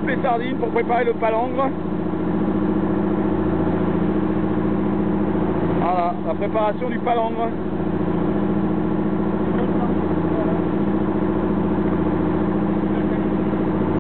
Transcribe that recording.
coupe les sardines pour préparer le palangre. Voilà, la préparation du palangre.